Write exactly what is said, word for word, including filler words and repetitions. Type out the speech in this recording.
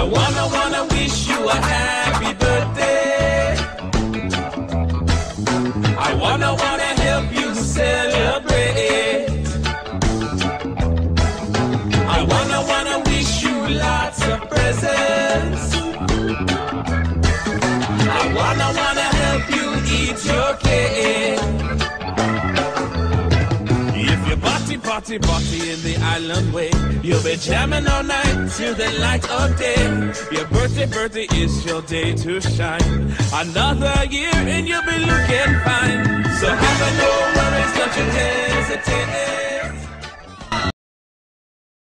wanna, wanna wish you a happy birthday. I wanna, wanna help you celebrate. I wanna, wanna wish you lots of presents. I wanna, wanna help you eat your cake. If you party, party, party in the island way, you'll be jamming all night till the light of day. Your birthday, birthday is your day to shine. Another year and you'll be looking fine. So have no worries, don't you hesitate.